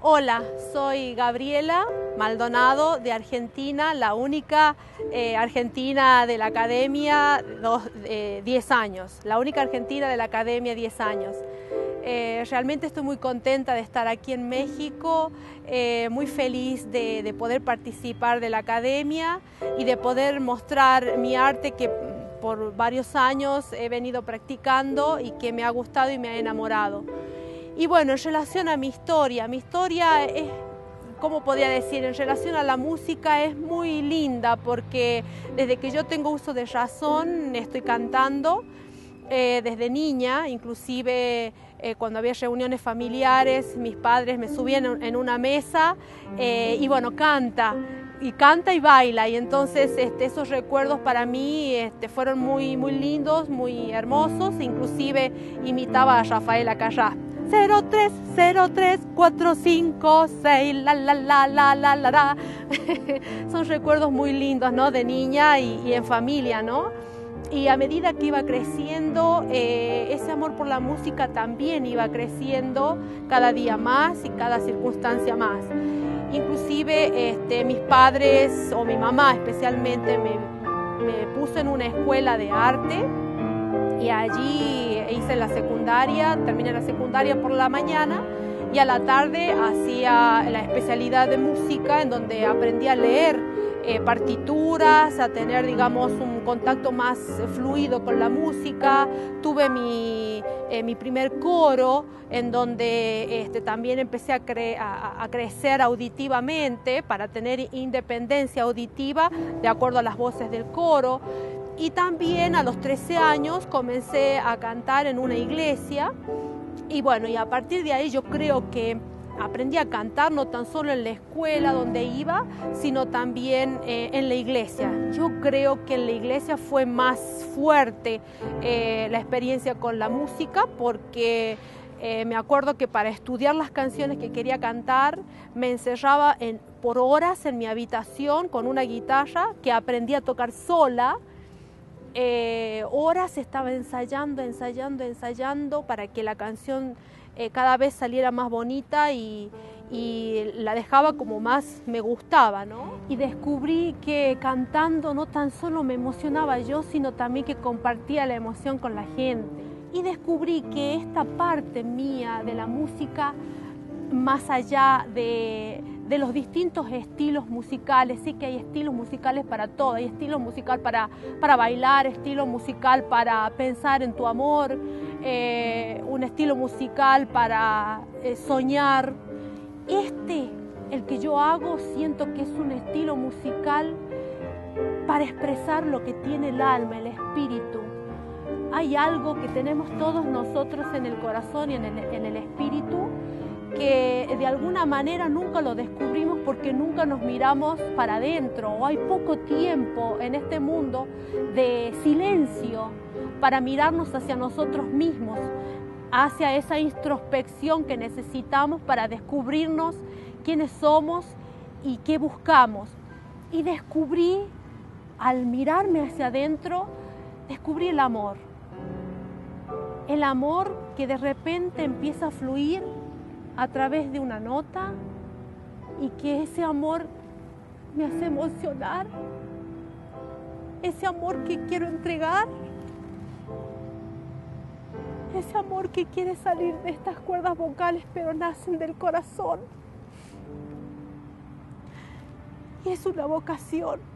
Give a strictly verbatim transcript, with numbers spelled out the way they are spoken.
Hola, soy Gabriela Maldonado de Argentina, la única eh, argentina de la Academia de diez años, la única argentina de la Academia diez años. Eh, realmente estoy muy contenta de estar aquí en México, eh, muy feliz de, de poder participar de la Academia y de poder mostrar mi arte que por varios años he venido practicando y que me ha gustado y me ha enamorado. Y bueno, en relación a mi historia, mi historia es, ¿cómo podría decir? En relación a la música es muy linda porque desde que yo tengo uso de razón estoy cantando, eh, desde niña, inclusive eh, cuando había reuniones familiares, mis padres me subían en una mesa eh, y bueno, canta. Y canta y baila, y entonces este, esos recuerdos para mí este, fueron muy, muy lindos, muy hermosos, inclusive imitaba a Rafael Acarrá. cero tres cero tres cuatro cinco seis la la la la la la la. Son recuerdos muy lindos, ¿no? De niña y, y en familia, ¿no? Y a medida que iba creciendo, eh, ese amor por la música también iba creciendo cada día más y cada circunstancia más. Inclusive este, mis padres o mi mamá especialmente me, me puso en una escuela de arte y allí hice la secundaria, terminé la secundaria por la mañana y a la tarde hacía la especialidad de música en donde aprendí a leer eh, partituras, a tener digamos un contacto más fluido con la música. Tuve mi, eh, mi primer coro en donde este, también empecé a, cre a, a crecer auditivamente para tener independencia auditiva de acuerdo a las voces del coro. Y también a los trece años comencé a cantar en una iglesia y bueno, y a partir de ahí yo creo que aprendí a cantar no tan solo en la escuela donde iba, sino también eh, en la iglesia. Yo creo que en la iglesia fue más fuerte eh, la experiencia con la música porque eh, me acuerdo que para estudiar las canciones que quería cantar me encerraba en, por horas en mi habitación con una guitarra que aprendí a tocar sola. Eh, horas estaba ensayando, ensayando, ensayando para que la canción eh, cada vez saliera más bonita y, y la dejaba como más me gustaba, ¿no? Y descubrí que cantando no tan solo me emocionaba yo, sino también que compartía la emoción con la gente. Y descubrí que esta parte mía de la música, más allá de... de los distintos estilos musicales, sí que hay estilos musicales para todo, hay estilo musical para, para bailar, estilo musical para pensar en tu amor, eh, un estilo musical para eh, soñar. Este, el que yo hago, siento que es un estilo musical para expresar lo que tiene el alma, el espíritu. Hay algo que tenemos todos nosotros en el corazón y en el, en el espíritu, que de alguna manera nunca lo descubrimos porque nunca nos miramos para adentro o hay poco tiempo en este mundo de silencio para mirarnos hacia nosotros mismos, hacia esa introspección que necesitamos para descubrirnos quiénes somos y qué buscamos. Y descubrí, al mirarme hacia adentro, descubrí el amor. El amor que de repente empieza a fluir a través de una nota y que ese amor me hace emocionar, ese amor que quiero entregar, ese amor que quiere salir de estas cuerdas vocales pero nacen del corazón. Y es una vocación.